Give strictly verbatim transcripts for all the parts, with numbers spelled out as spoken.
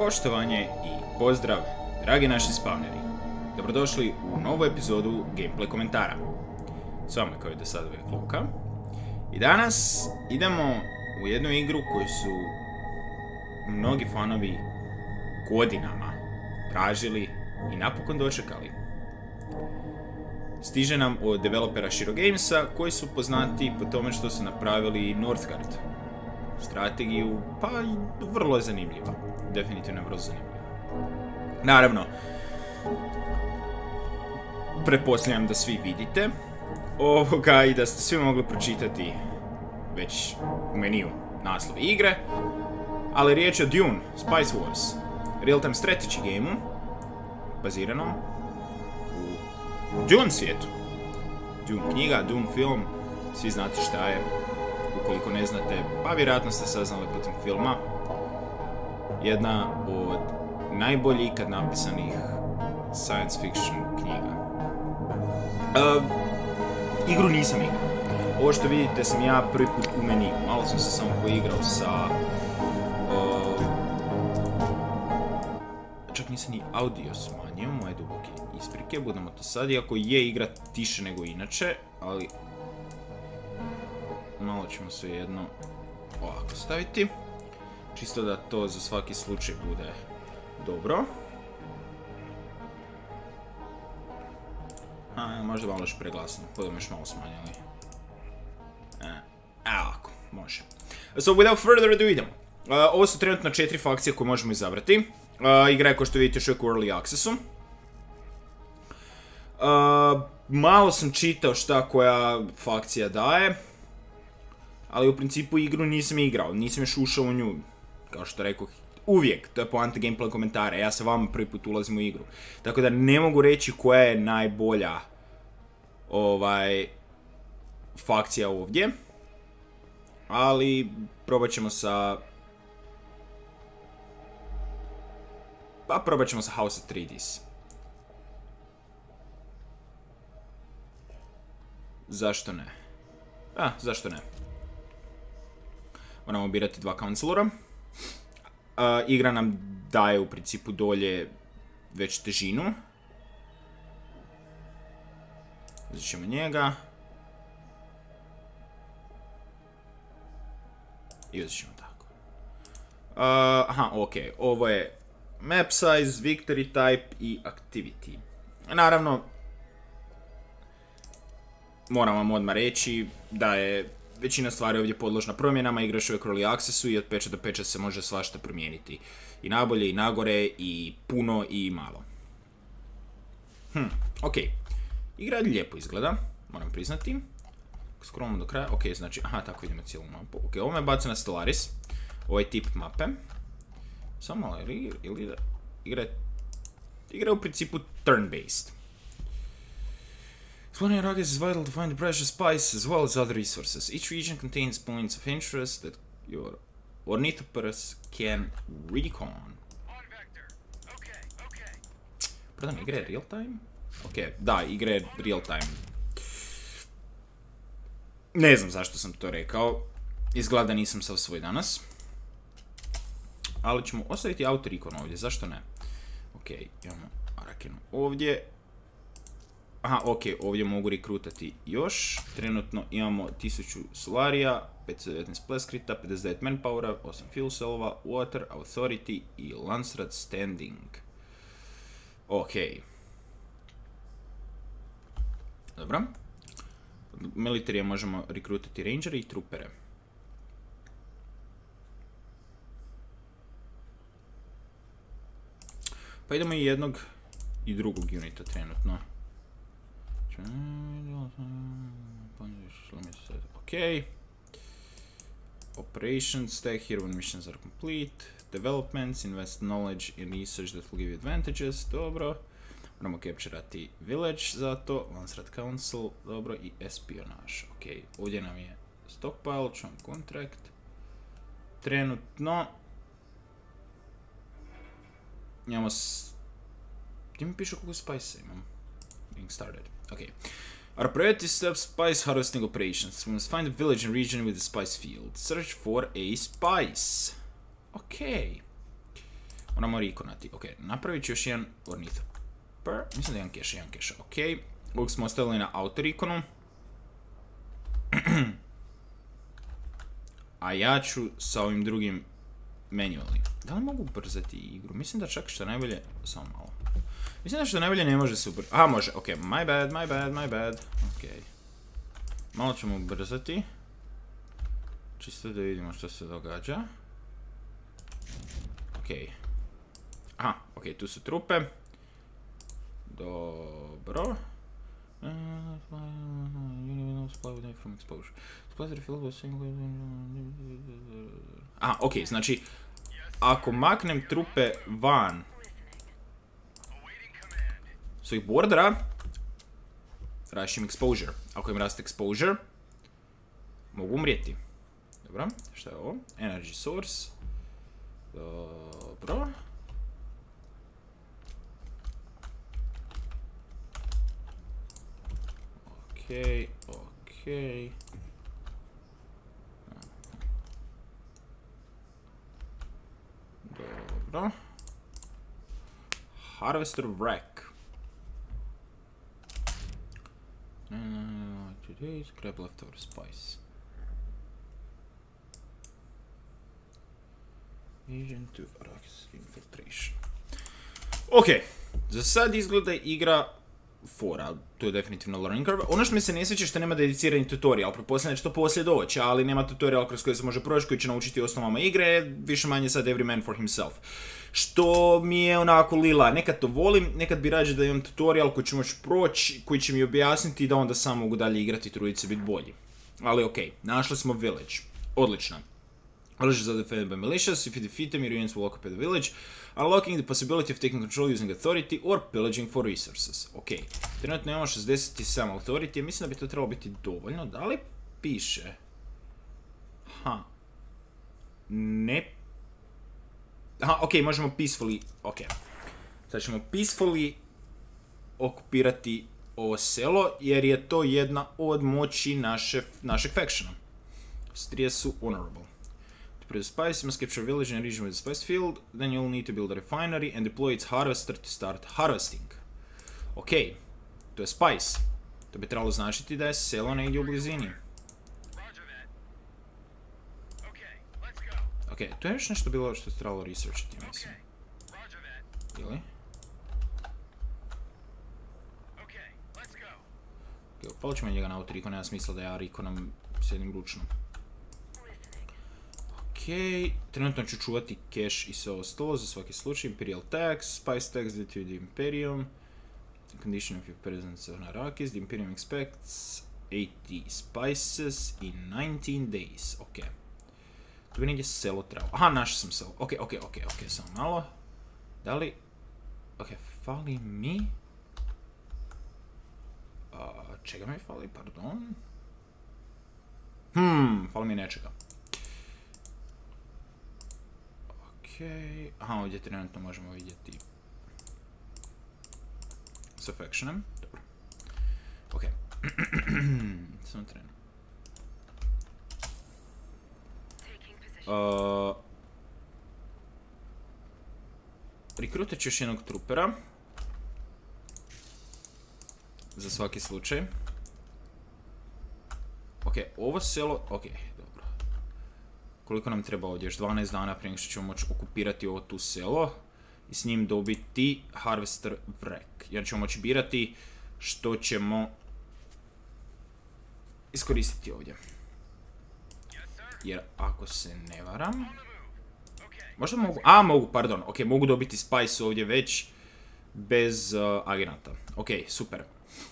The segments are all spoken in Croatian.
Poštovanje i pozdrav, dragi naši spavneri. Dobrodošli u novu epizodu Gameplay komentara. S vama kao i do sada je Luka. I danas idemo u jednu igru koju su mnogi fanovi godinama tražili i napokon dočekali. Stiže nam od developera Shiro Gamesa, koji su poznati po tome što su napravili Northgard. Strategiju, pa vrlo je zanimljiva. Definitivno je vrlo zanimljiva. Naravno, pretpostavljam da svi vidite ovoga i da ste svi mogli pročitati već u meniju naslov igre, ali riječ je o Dune, Spice Wars, real-time strategy gameu, baziranom u Dune svijetu. Dune knjiga, Dune film, svi znate šta je. Ukoliko ne znate, pa vjerojatno ste saznali putem filma. Jedna od najboljih ikad napisanih science fiction knjiga. Uh, igru nisam igrao. Ovo što vidite sam ja prvi put u meniju. Malo sam se samo poigrao sa... Uh, čak nisam ni audio smanjio, moje duboke isprike, budemo to sad, iako je igra tiše nego inače, ali... Malo ćemo sve jedno ovako staviti. Čisto da to za svaki slučaj bude dobro. A, možda malo još preglasno. Budemo još malo smanjili. Evo ovako, može. So, without further ado idemo. Uh, ovo su trenutno četiri fakcije koje možemo izabrati. Uh, igra je, kao što vidite, još uvijek u Early Accessu. Uh, malo sam čitao šta koja fakcija daje. Ali u principu igru nisam igrao, nisam još ušao u nju. Kao što rekao, uvijek, to je poanta gameplay komentara, ja sa vama prvi put ulazim u igru. Tako da ne mogu reći koja je najbolja ovaj, fakcija ovdje. Ali probat ćemo sa... Pa probat ćemo sa House Atreides. Zašto ne? A, zašto ne? Moramo birati dva counselora. Uh, igra nam daje u principu dolje već težinu. Uzet ćemo njega. I uzet ćemo tako. Uh, aha, ok. Ovo je map size, victory type i activity. Naravno, moram vam odmah reći da je većina stvari ovdje podložna promjenama, igraš uvijek u Early Accessu i od peča do peča se može svašta promijeniti. I nabolje, i nagore, i puno, i malo. Hm, ok. Igra lijepo izgleda, moram priznati. Scrollamo do kraja, ok, znači, aha, tako vidimo cijelu mapu. Ok, ovo me baca na Stellaris, ovaj tip mape. Samo malo, ili, ili da... Igra je... Igra je u principu turn-based. Exploring rockets is vital to find the precious spice as well as other resources. Each region contains points of interest that your ornithopterus can recon. Pardon, igra je real time? Ok, da, igra je real time. Ne znam zašto sam to rekao. Izgleda da nisam sav svoj danas. Ali ćemo ostaviti auto recon ovdje, zašto ne? Ok, imamo Arakenu ovdje. Aha, ok, ovdje mogu rekrutati još. Trenutno imamo tisuću solarija, petsto devetnaest pleskrita, pedeset devet manpowera, osam fuel cellova, water, authority i Landsrat standing. Ok. Dobro. Od militarija možemo rekrutati rangere i trupere. Pa idemo i jednog i drugog unita trenutno. Ok. Operations stack here when missions are complete. Developments, invest knowledge in research that will give you advantages. Dobro. Moramo capturati village za to. Landsrat council. Dobro. I espionage. Ok. Ovdje nam je stockpile. Čuvam contract. Trenutno. Imamo s... Gdje mi piše koliko spice imam? Being started. Okay. Our priority steps spice harvesting operations. We must find a village and region with a spice field. Search for a spice. Okay. Moramo rekonati. Ok, napravit ću još jedan ornitho. Mislim da jedan keša, jedan keša. Ok, ovog smo ostavili na auto rekonu. A ja ću sa ovim drugim manually. Da li mogu ubrzati igru? Mislim da čak što najbolje... Samo malo. Mislim da što najbolje ne može se ubrzati. Aha, može. Ok, my bad, my bad, my bad. Ok. Malo ćemo ubrzati. Čisto da vidimo što se događa. Ok. Aha, ok, tu su trupe. Dobro. Aha, ok, znači ako maknem trupe van svojih bordera, rašim exposure. Ako im raste exposure, mogu umrijeti. Dobro, šta je ovo? Energy source. Dobro. Okej, okej. Dobro. Harvester wreck. Uh, today's grab leftover spice. Agent to Arrakis infiltration. Ok, za sad izgleda igra fora, to je definitivno learning curve. Ono što mi se ne sviđa što nema dedicirani tutorial, pretpostavljam da će to poslije doći, ali nema tutorial kroz koji se može proći, koji će naučiti osnovama igre, više manje sad every man for himself. Što mi je onako lila, nekad to volim, nekad bi rađe da imam tutorial koji ću moći proći, koji će mi objasniti da onda sam mogu dalje igrati i truditi se biti bolji. Ali ok, našli smo village, odlično. Villages are defended by militias. If you defeat them, your units will occupy the village, unlocking the possibility of taking control using authority or pillaging for resources. Ok, trenutno imamo šezdeset sedam authority, mislim da bi to trebalo biti dovoljno. Da li piše? Ha. Ne. Aha, ok, možemo peacefully, ok. Sad ćemo peacefully okupirati ovo selo, jer je to jedna od moći naše, našeg factiona. Strije su honorable. The spice, you must capture a village and region with a spice field, then you'll need to build a refinery and deploy its harvester to start harvesting. Ok, to je spice. To bi trebalo značiti da je selo negdje u blizini. Ok, to je još nešto bilo što je trebalo researchati, mislim. Ili? Ok, upalo ćemo njega na auto recon, nema smisla da ja reconam s jednim ručnom. Ok, trenutno ću čuvati cache i sve ostalo za svaki slučaj. Imperial tax, spice tax due to the Imperium. The condition of your presence on Arrakis. The Imperium expects eighty spices in nineteen days. Ok. Tu bi negdje selo trebalo. Aha, našao sam selo. Ok, ok, ok, ok, samo malo. Da li... Ok, fali mi... Uh, čega mi fali, pardon? Hmm, fali mi nečega. Okay. Aha, ovdje trenutno možemo vidjeti sa factionem. Dobro. Ok. Samo trenutno. Uh, rekrutat ću još jednog trupera. Za svaki slučaj. Ok, ovo selo... Ok, dobro. Koliko nam treba ovdje? Još dvanaest dana prije što ćemo moći okupirati ovo tu selo i s njim dobiti Harvester wreck. Jer ćemo moći birati što ćemo iskoristiti ovdje. Jer ako se ne varam... Možda mogu... A, mogu, pardon. Ok, mogu dobiti spice ovdje već bez uh, agenata. Ok, super.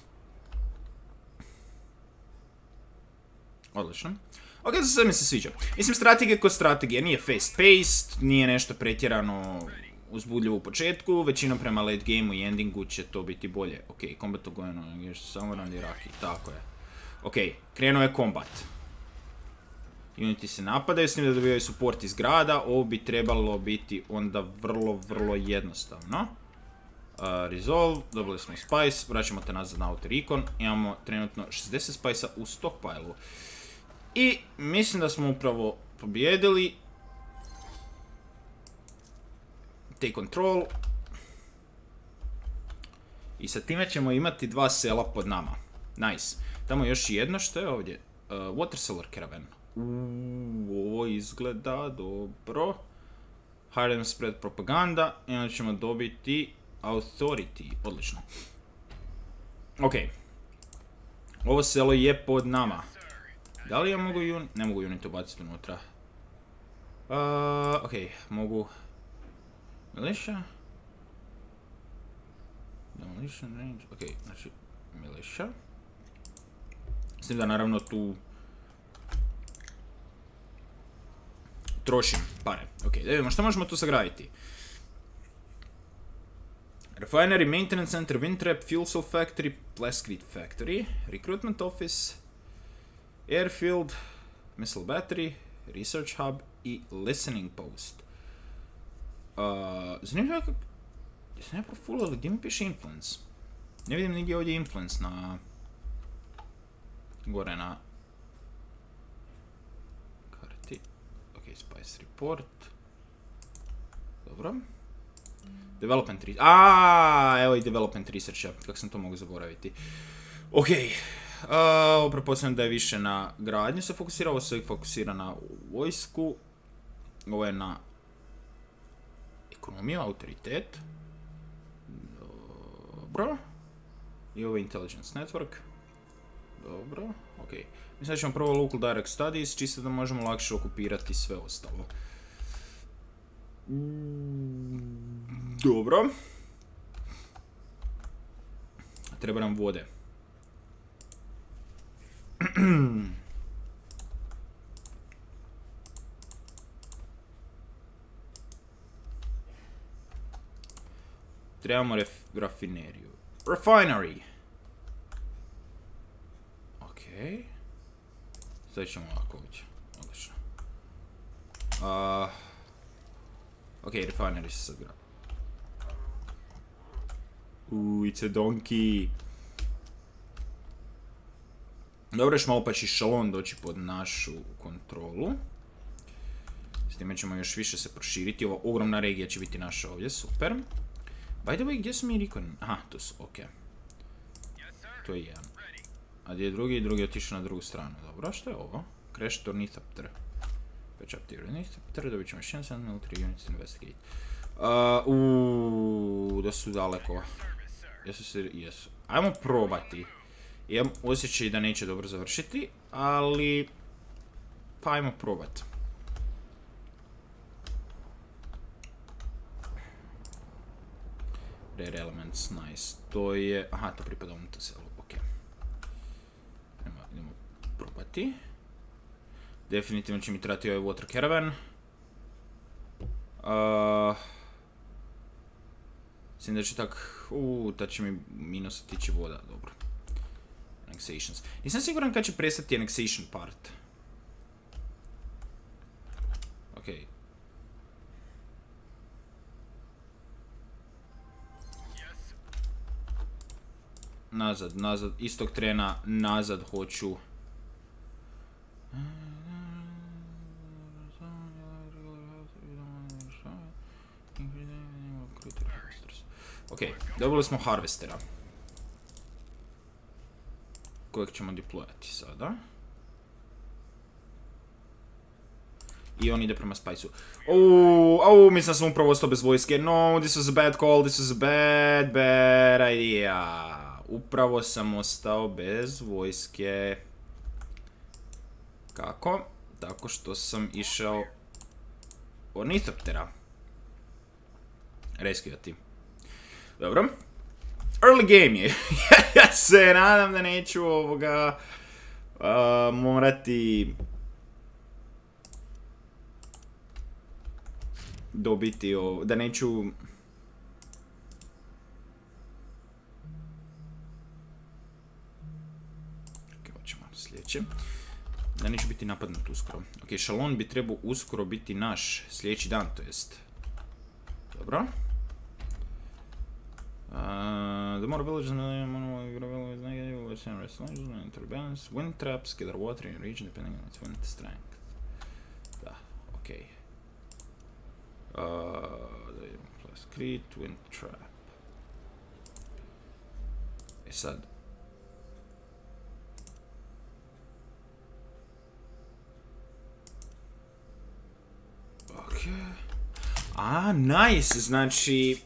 Odlično. Ok, za sve mi se sviđa. Mislim, strategija kod strategija nije fast-paced, nije nešto pretjerano uzbudljivo u početku, većinom prema late gameu i endingu će to biti bolje. Ok, combat ogojeno, još samo randi raki, tako je. Ok, krenuo je kombat. Uniti se napadaju, s njim da dobijaju support iz grada, ovo bi trebalo biti onda vrlo, vrlo jednostavno. Uh, resolve, dobili smo spice, vraćamo te nazad na auto recon, imamo trenutno šezdeset spice-a u stockpile-u. I mislim da smo upravo pobjedili. take control. I sa time ćemo imati dva sela pod nama. Nice. Tamo još jedno, što je ovdje? Uh, Water Solar Caravan. Uuu, ovo izgleda dobro. Hide and spread propaganda. I onda ćemo dobiti authority. Odlično. Ok. Ovo selo je pod nama. Da li ja mogu unit? Ne mogu unit ubaciti unutra. Uh, ok, mogu... Militia? Demolition range, ok, znači militia. Mislim da naravno tu trošim pare. Ok, da vidimo što možemo tu sagraditi. Refinery, Maintenance Center, Wind Trap, Fuel Cell Factory, Plascrete Factory, Recruitment Office, Airfield, Missile Battery, Research Hub i Listening Post. Uh, zanimljivo je kako... Jesam ja profulali, gdje mi piše Influence? Ne vidim nigdje ovdje Influence na... Gore na... Karti. Ok, Spice Report. Dobro. Development Research. Aaaa, evo i Development Researcha. Kako sam to mogu zaboraviti. Ok. Uh, Prepostavljam da je više na gradnju se fokusira. Ovo se fokusira na vojsku. Ovo je na... Ekonomiju, autoritet. Dobro. I ovo je Intelligence Network. Dobro, ok. Mislim da ćemo prvo Local Direct Studies, čisto da možemo lakše okupirati sve ostalo. Dobro. Treba nam vode. Trebamo rafineriju. Refinery! Okej. Sad ćemo ovako ući. Odlično. Uh, Okej, refinery se sad gra. Uuu, it's a donkey. Dobro, još malo pa će Shalon doći pod našu kontrolu. S time ćemo još više se proširiti. Ova ogromna regija će biti naša ovdje, super. By the way, gdje su mi Rikon? Aha, tu su, okej. To je jedan. A gdje je drugi? Drugi je otišao na drugu stranu. Dobro, što je ovo? Crash Tornithopter. Patch up the Tornithopter, dobit ćemo još jedan sedam military units investigate. Uuuu, da su daleko. Jesu se, jesu. Ajmo probati. Imam osjećaj da neće dobro završiti, ali... Pa ajmo probati. Rare Elements, nice. To je... Aha, to pripada unutar selu, ok. Idemo, idemo probati. Definitivno će mi trebati ovaj Water Caravan. Uh, Mislim da će tak... Uuu, tad će mi minus otići voda, dobro. Annexations. Nisam siguran kad će prestati annexation part. Ok. Nazad, nazad, istog trena, nazad hoću. Ok, dobili smo Harvestera. Kojeg ćemo deployati sada. I on ide prema Spice-u. Ouuu, ouuu, mislim da sam upravo ostao bez vojske. No, this was a bad call, this was a bad, bad idea. Upravo sam ostao bez vojske. Kako? Tako što sam išao Ornithoptera rescueati. Dobro. Early game je. Ja se nadam da neću ovoga uh, morati dobiti ovo, da neću ok, hoćemo sljedeće. Da neću biti napadnut uskoro. Ok, Shalon bi trebao uskoro biti naš sljedeći dan, to jest. Dobro. Uh, the more villages in the more villages negative, let's say restoration, interbalance, wind traps, gather water in region depending on its wind strength. Da, ok. Uh, Creed, Twin Trap. E sad. Ok. A, nice, znači...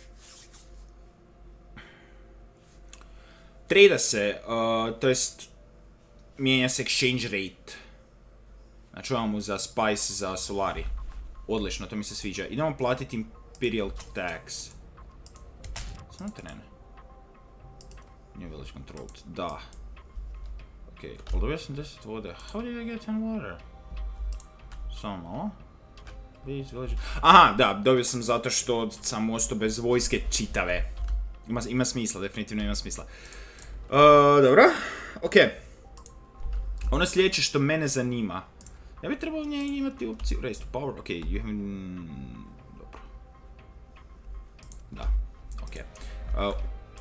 Trada se, uh, to jest... Mijenja se exchange rate. Znači ovamo za Spice, za Solari. Odlično, to mi se sviđa. Idemo platiti Imperial Tax. Samo te ne. New Village Controlled, da. Ok, ali dobio sam deset vode. How did I get ten water? Samo malo. These village... Aha, da, dobio sam zato što sam ostao bez vojske čitave. Ima, ima smisla, definitivno ima smisla. Uh, dobro, ok. Ono sljedeće što mene zanima. Ja bih trebao nje imati opciju Raise to Power, ok, you have... Dobro. Da, ok. Uh,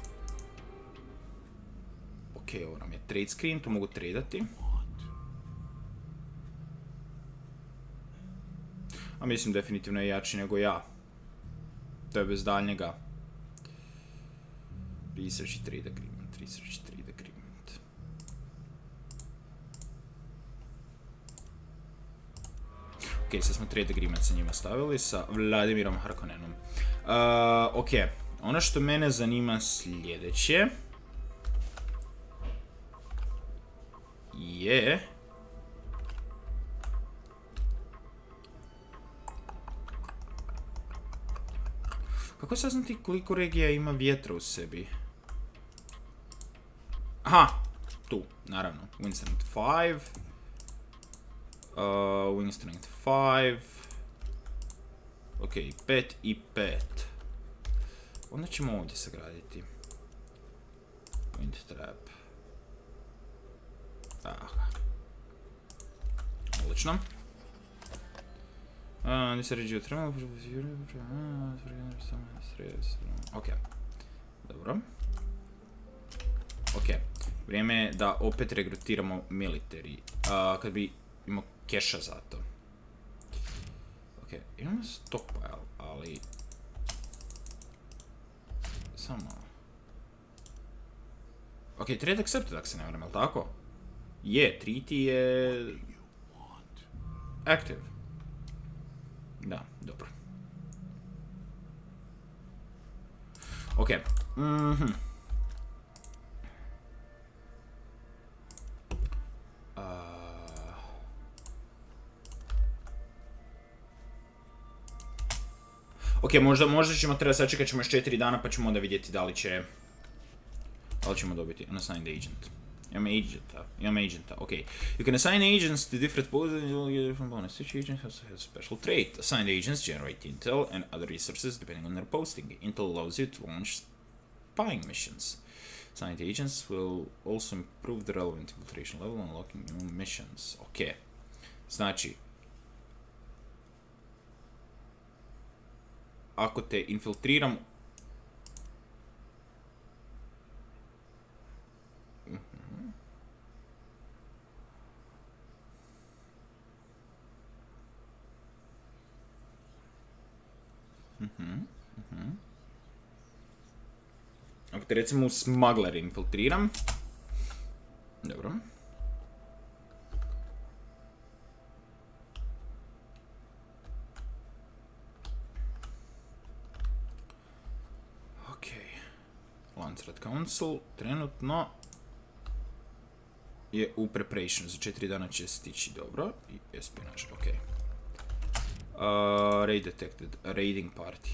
ok, ovo nam je trade screen, tu mogu tradati. A mislim definitivno je jači nego ja. To je bez daljnjega. Research i trade agreement, research i trade agreement. Ok, sad smo trade agreement sa njima stavili, sa Vladimirom Harkonnenom. Uh, ok, ono što mene zanima sljedeće je... Kako saznati koliko regija ima vjetra u sebi? Aha, tu, naravno. Wind strength five. Uh, wind strength five. Ok, pet i pet. Onda ćemo ovdje sagraditi. Wind trap. Aha. Odlično. Oni se ređuju trebamo... Ok. Dobro. Ok. Vrijeme je da opet regrutiramo military. Uh, kad bi imao keša za to. Ok. Imamo stockpile, ali... Samo... Ok, trade accepted ako se ne varam, jel tako? Je, treaty je... Active. Da, dobro. Ok. Mhm. Uh... Ok, možda, možda ćemo treba sačekat ćemo još četiri dana pa ćemo onda vidjeti da li će... Da li ćemo dobiti unassigned agent. Imam agenta, imam agenta, ok. You can assign agents to different poses and you'll get different bonus. Each agent has a special trait. Assigned agents generate intel and other resources depending on their posting. Intel allows you to launch spying missions. Assigned agents will also improve the relevant infiltration level, unlocking new missions. Ok. Znači, ako te infiltriram... Mhm, mhm. Ako te recimo u smuggler infiltriram. Dobro. Ok. Landsrat Council trenutno je u preparation. Za četiri dana će stići, dobro. I espionage, ok. Uh, raid detected, raiding party.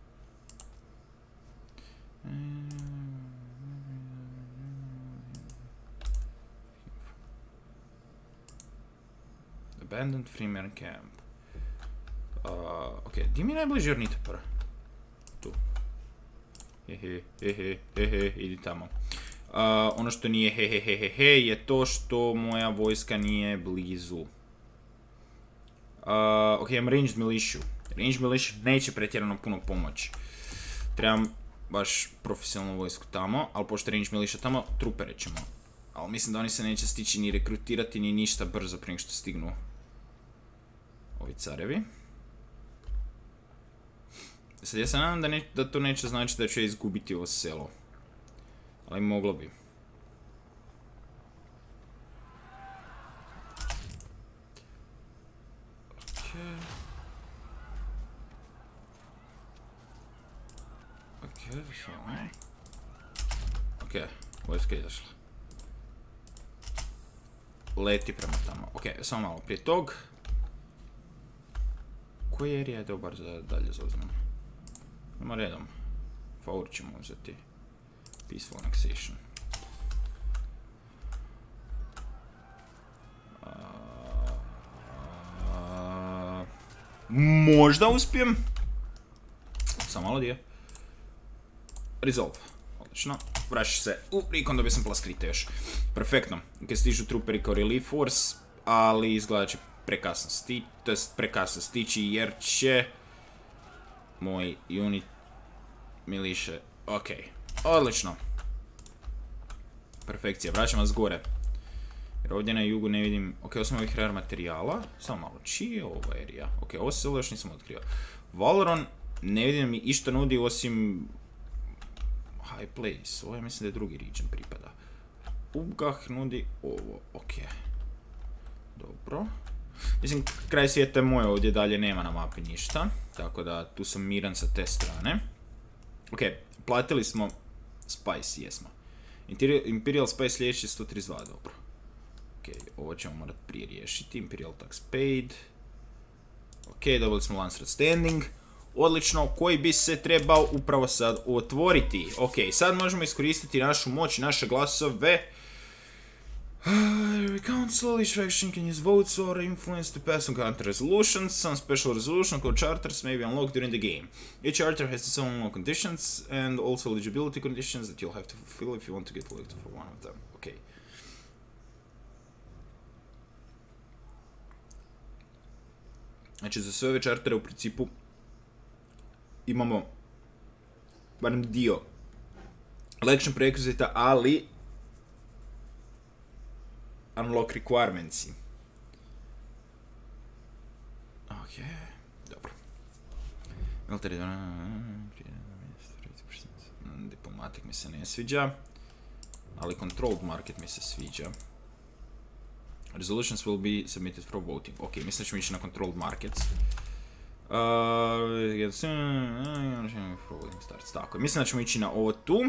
Abandoned Freeman camp. Uh, ok, di mi je najbliži ornitopor? Tu. Hehe, hehe, hehe, idi tamo. Uh, ono što nije hehehehehe je to što moja vojska nije blizu. Uh, ok, imam ranged militia. Ranged militia neće pretjerano puno pomoći. Trebam baš profesionalnu vojsku tamo, ali pošto ranged militia tamo, trupere ćemo. Ali mislim da oni se neće stići ni rekrutirati ni ništa brzo prije što stignu ovi carevi. Sad ja se nadam da, ne, da to neće znači da ću ja izgubiti ovo selo. Ali moglo bi. Okej. Okej, samo. Okej, vojska je izašla. Leti prema tamo. Okej, samo malo prije tog. Koji area je dobar za dalje zauzmemo? Idemo redom. Favor ćemo uzeti. Peaceful annexation. Uh, uh, možda uspijem. Samo malo dio. Resolve. Odlično. Vraćaš se u Recon da bi sam plaskrite još. Perfektno. Kad stižu truperi kao Relief Force, ali izgleda će prekasno stići, to jest prekasno stići jer će moj unit miliše. Ok. Odlično. Perfekcija. Vraćam vas gore. Jer ovdje na jugu ne vidim... Ok, osim ovih rare materijala. Samo malo. Čiji je ova area? Ok, ovo selo još nisam otkrio. Valoron ne vidim mi išta nudi osim... High Place. Ovo je mislim da je drugi region pripada. Ubgah nudi ovo. Ok. Dobro. Mislim, kraj svijeta je moj, ovdje dalje nema na mapi ništa. Tako da tu sam miran sa te strane. Ok, platili smo Spice, jesmo. Imperial Spice liječi sto trideset dva, dobro. Ok, ovo ćemo morat prije riješiti. Imperial Tax Paid. Ok, dobili smo Lanceret Standing. Odlično, koji bi se trebao upravo sad otvoriti. Ok, sad možemo iskoristiti našu moć, naše glasove. Every council, each faction can use votes or influence to pass on counter resolutions. Some special resolution called charters may be unlocked during the game. Each charter has its own conditions and also eligibility conditions that you'll have to fulfill if you want to get elected for one of them. Okay. Znači za sve ove chartere u principu imamo barem dio election prerequisita, ali unlock requirements. Ok, dobro. Military diplomatic mi se ne sviđa, ali controlled market mi se sviđa. Resolutions will be submitted for voting. Ok, mislim da ćemo ići na controlled markets. Uh, Tako, mislim da ćemo ići na ovo tu.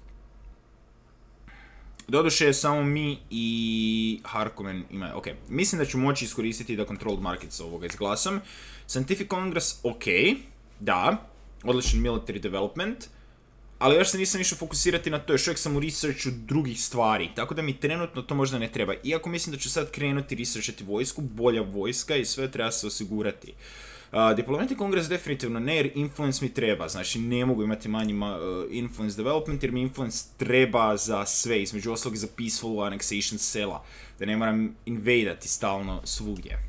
Doduše, samo mi i Harkonnen imaju, ok. Mislim da ću moći iskoristiti da Controlled Markets ovoga izglasam. Scientific Congress, ok. Da, odličan military development. Ali još se nisam išao fokusirati na to, još uvijek sam u researchu drugih stvari. Tako da mi trenutno to možda ne treba. Iako mislim da ću sad krenuti researchati vojsku, bolja vojska i sve treba se osigurati. Uh, Diplomatic Congress definitivno ne, jer influence mi treba, znači ne mogu imati manji uh, influence development, jer mi influence treba za sve, između ostalog i za peaceful annexation sela, da ne moram invadati stalno svugdje.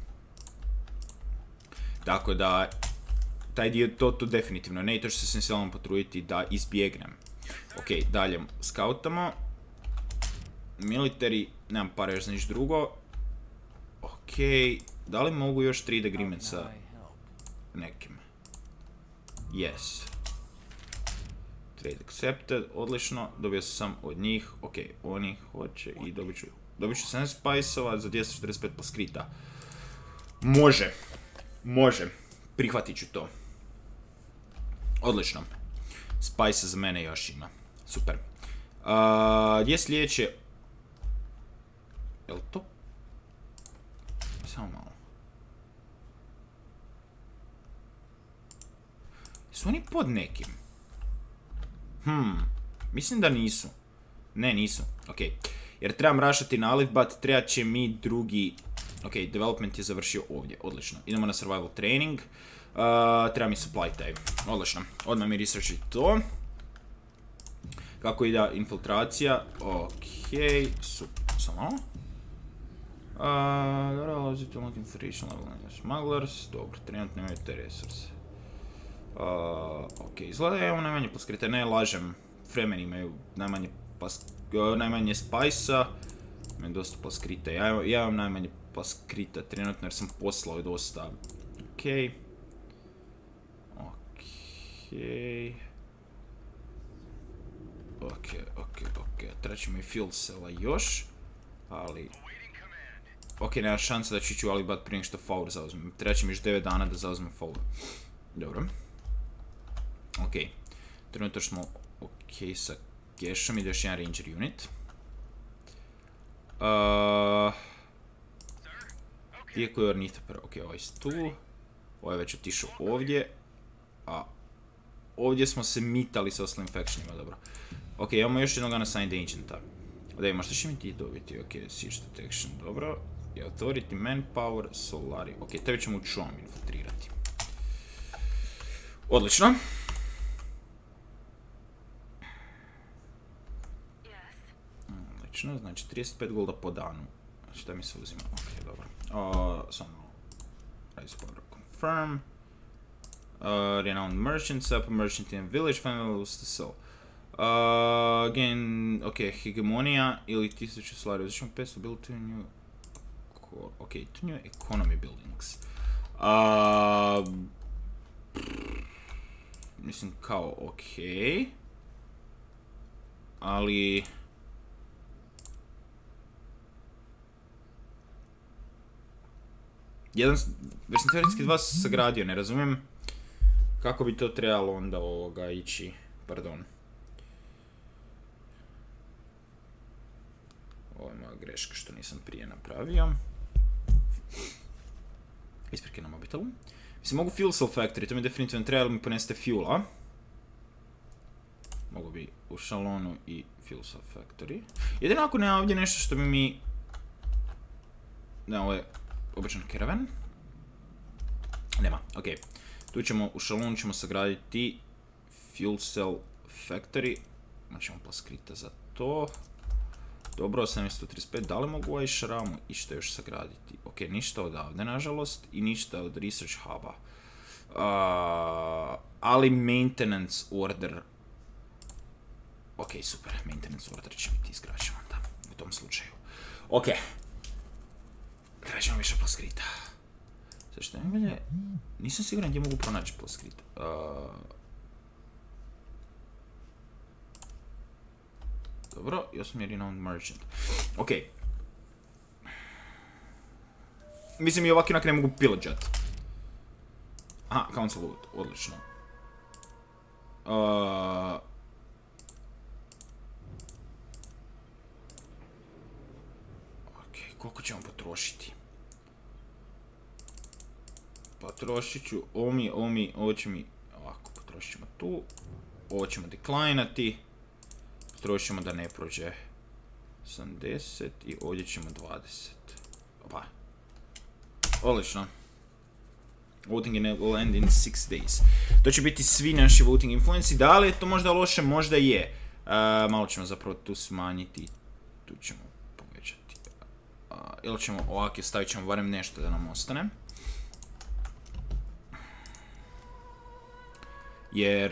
Tako da, taj dio to, to definitivno ne, i to ću se esencijalno potruditi da izbjegnem. Ok, dalje skautamo. Military, nemam para još za niš drugo. Ok, da li mogu još trade agreement sa nekim? Yes. Trade accepted, odlično, dobio sam od njih, ok, oni hoće i dobit ću, dobit ću sedamdeset spice-ova za dvjesto četrdeset pet plaskrita. Može, može, prihvatit ću to. Odlično. Spice za mene još ima, super. Uh, gdje sljedeće? Jel to? Samo malo. Su oni pod nekim? Hmm, mislim da nisu. Ne, nisu, ok. Jer trebam rašati na Alif, but treba će mi drugi... Ok, development je završio ovdje, odlično. Idemo na survival training. Uh, treba mi supply time, odlično. Odmah mi researchiti to. Kako ide infiltracija? Ok, super, samo malo. Uh, dobro, ulazite u looking for regional level smugglers. Dobro, trenutno imaju te resurse. Uh, ok, izgleda ja imam najmanje plaskrita, ne lažem, Fremen imaju najmanje, pas, uh, najmanje spice-a, imaju dosta plaskrita, ja, ja imam najmanje plaskrita trenutno jer sam poslao dosta, ok, ok, Okej. Okej, okej, okej. Trećemo i fuel cella još. Ali... Ok, nema šanse da ću ići u Alibat prije što Faur zauzmem. Treće mi još devet dana da zauzmem Faur. Dobro. Ok. Trenutno smo ok sa cashom, ide još jedan ranger unit. Uh, Iako je ornitopter, ok, ovaj je tu. Ovaj je već otišao ovdje. A ovdje smo se mitali sa ostalim factionima, dobro. Ok, imamo još jednog unassigned agenta. Da, možda će mi ti dobiti, ok, siege detection, dobro. I authority, manpower, solari. Ok, tebi ćemo u čuvom infiltrirati. Odlično. Odlično, znači trideset pet golda po danu. Šta mi se uzima? Ok, dobro. Uh, samo... Rise order confirm. Uh, renowned merchant, set up a merchant in a village, find levels to sell. Uh, again, ok, hegemonija ili tisuću solari. Uzvišemo petsto build to new... Ok, to new economy buildings. Uh, mislim kao ok. Ali... Jedan, već sam teoretski dva sagradio, ne razumijem kako bi to trebalo onda ovoga ići, pardon. Ovo je moja greška što nisam prije napravio. Isprike na mobitelu. Mislim, mogu fuel cell factory, to mi definitivno treba, ali mi poneste fuela. Mogu bi u šalonu i fuel cell factory. Jedino ako nema ovdje nešto što bi mi... Ne, ovo je običan caravan. Nema, ok. Tu ćemo, u šalonu ćemo sagraditi fuel cell factory. Imat ćemo plaskrita za to. Dobro, osamsto trideset pet, da li mogu ovaj šramu i što još sagraditi? Ok, ništa odavde, nažalost, i ništa od research huba. Uh, ali maintenance order... Ok, super, maintenance order će biti izgrađen onda, u tom slučaju. Ok. Tražimo više plaskrita. Sad što najbolje... Nisam siguran gdje mogu pronaći plaskrita. Uh, Dobro, ja sam je renowned merchant. Ok. Mislim i ovak inak ne mogu pillageat. Aha, council loot, odlično. Uh, ok, koliko ćemo potrošiti? Potrošit ću, ovo mi, ovo mi, ovo će mi, ovako, potrošit ćemo tu. Ovo ćemo deklinati. Trošimo da ne prođe sedamdeset i ovdje ćemo dvadeset. Opa. Odlično. Voting will end in six days. To će biti svi naši voting influenci. Da li je to možda loše? Možda je. Uh, malo ćemo zapravo tu smanjiti. Tu ćemo povećati. Uh, ili ćemo ovako stavit ćemo barem nešto da nam ostane. Jer...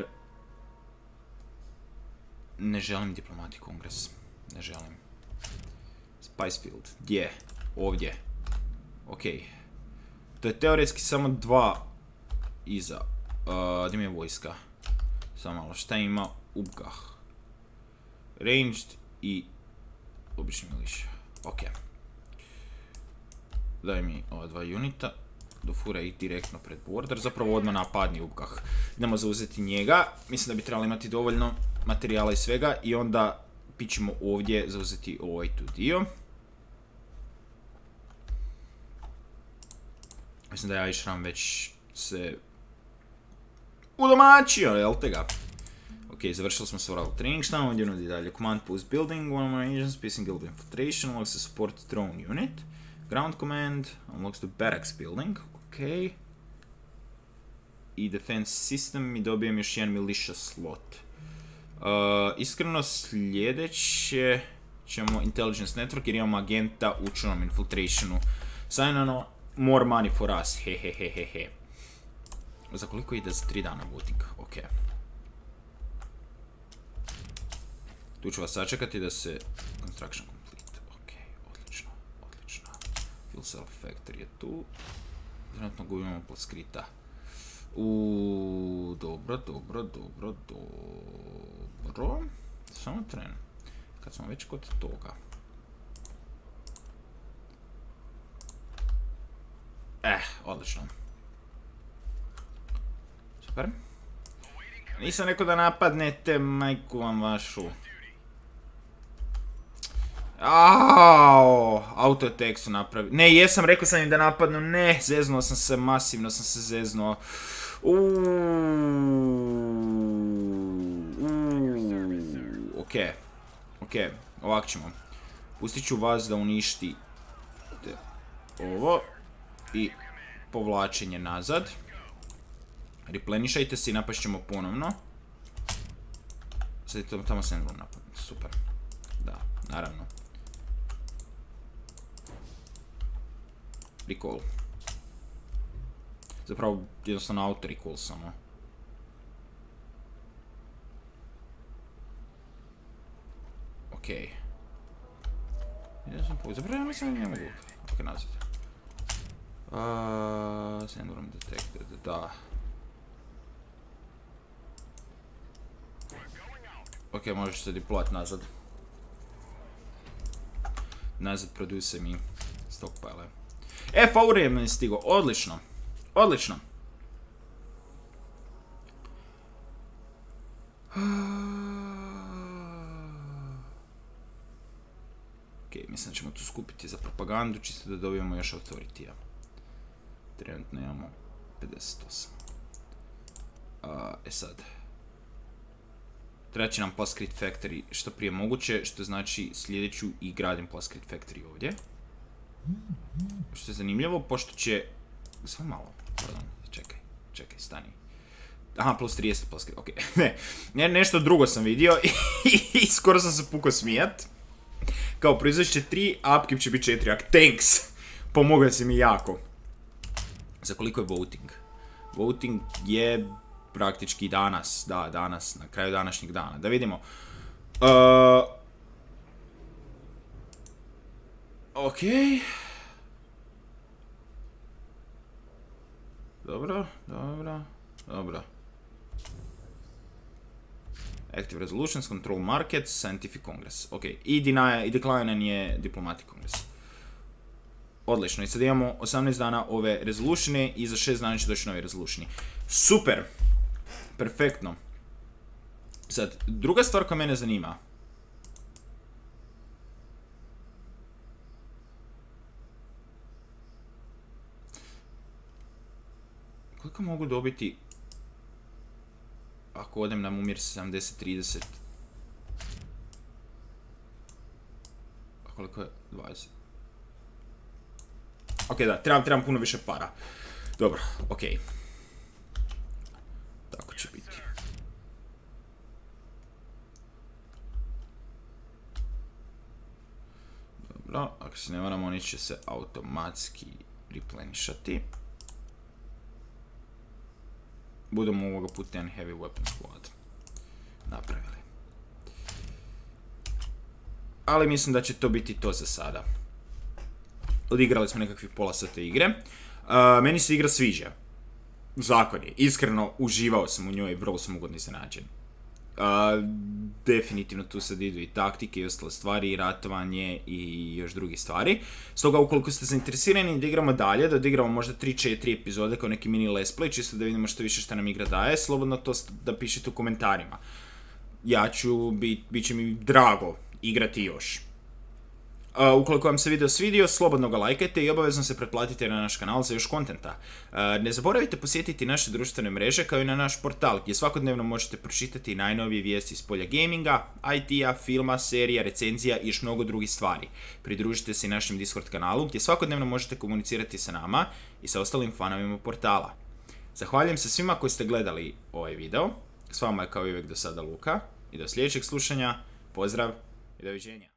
Ne želim diplomati kongres. Ne želim. Spicefield. Gdje? Ovdje. Ok. To je teoretski samo dva iza. Uh, gdje mi je vojska? Samo malo. Šta ima? Ubgah. Ranged i... Obični militia. Ok. Daj mi ova dva unita. Dofura ih direktno pred border. Zapravo odmah napadni Ubgah. Idemo zauzeti njega. Mislim da bi trebali imati dovoljno materijala i svega. I onda pićemo ovdje zauzeti ovaj tu dio. Mislim da ja i Šram već se udomačio, jel te ga? Ok, završili smo sa Oral Training, šta nam ovdje nudi dalje? Command Post Building, one more agents, Pissing Guild Infiltration, unlocks the Support Drone Unit. Ground Command, unlocks the Barracks Building, ok. I Defense System i dobijem još jedan Militia slot. Uh, iskreno sljedeće ćemo Intelligence Network jer imamo agenta u čunom Infiltrationu. Sajnano, more money for us, hehehehehe. Za koliko ide? Za tri dana booting, ok. Tu ću vas sačekati da se construction complete, ok, odlično, odlično. Fuel Cell Factory je tu. Trenutno gubimo plaskrita. U dobro, dobro, dobro, dobro. Samo tren. Kad smo već kod toga. Eh, odlično. Super. Nisam rekao da napadnete, majku vam vašu. Aaaaaa, auto-attack su napravili. Ne, jesam, rekao sam im da napadnu, ne, zeznuo sam se, masivno sam se zeznuo. Okej, okej, ovak ćemo. Pustit ću vas da uništite ovo i povlačenje nazad. Replenišajte se i napašt ćemo ponovno. Sad je tamo se ne mogu napadnuti, super. Da, naravno. Recall. Zapravo, jednostavno auto recall samo. Okej. Zapravo, ja mislim da ne mogu. Ok, nazad. Syndrome detected, da. Ok, možeš se deployat nazad. Nazad produce mi stockpile. E, Faurije mi je stigo, odlično. Odlično. Ok, mislim da ćemo tu skupiti za propagandu, čisto da dobijemo još autoritija. Trenutno imamo pedeset osam. E sad. Treba će nam Plascrete Factory što prije moguće, što znači sljedeću i gradim Plascrete Factory ovdje. Što je zanimljivo, pošto će... Samo malo, pardon, čekaj, čekaj, stani. Aha, plus trideset Plascrete, okej. Ne, ne, nešto drugo sam vidio i skoro sam se pukao smijat. Kao, proizvest će tri, a upkeep će biti četiri, ak, thanks! Pomogao si mi jako. Za koliko je voting? Voting je praktički danas, da, danas, na kraju današnjeg dana. Da vidimo. Uh, ok. Dobro, dobro, dobro. Active Resolutions, Control Markets, Scientific Congress. Ok, i, i Declinen je Diplomatic Congress. Odlično, i sad imamo osamnaest dana ove rezolutione i za šest dana će doći novi rezolutioni. Super! Perfektno. Sad, druga stvar koja mene zanima. Koliko mogu dobiti ako odem na Mumir sedamdeset trideset? A koliko je? dvadeset. Ok, da, trebam, trebam puno više para. Dobro, ok. Tako će biti. Dobro, ako se ne varam, oni će se automatski replenishati. Budemo ovoga puta jedan heavy weapon squad napravili. Ali mislim da će to biti to za sada. Odigrali smo nekakvih pola sata igre. Uh, meni se igra sviđa. Zakon je. Iskreno, uživao sam u njoj i vrlo sam ugodno iznenađen. Uh, definitivno tu sad idu i taktike i ostale stvari, i ratovanje i još drugi stvari. Stoga, ukoliko ste zainteresirani da igramo dalje, da odigramo možda tri četiri epizode kao neki mini let's play, čisto da vidimo što više šta nam igra daje, slobodno to da pišete u komentarima. Ja ću, bit, bit će mi drago igrati još. Uh, ukoliko vam se video svidio, slobodno ga lajkajte i obavezno se pretplatite na naš kanal za još kontenta. Uh, ne zaboravite posjetiti naše društvene mreže kao i na naš portal gdje svakodnevno možete pročitati najnovije vijesti iz polja gaminga, I T-a, filma, serija, recenzija i još mnogo drugih stvari. Pridružite se i našem Discord kanalu gdje svakodnevno možete komunicirati sa nama i sa ostalim fanovima portala. Zahvaljujem se svima koji ste gledali ovaj video. S vama je kao i uvijek do sada Luka i do sljedećeg slušanja. Pozdrav i doviđenja.